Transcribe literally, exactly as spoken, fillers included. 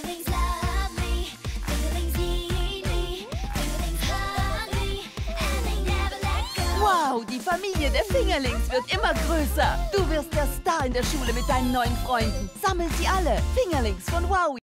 Wow, die Familie der Fingerlings wird immer größer. Du wirst der Star in der Schule mit deinen neuen Freunden. Sammel sie alle. Fingerlings von Wow.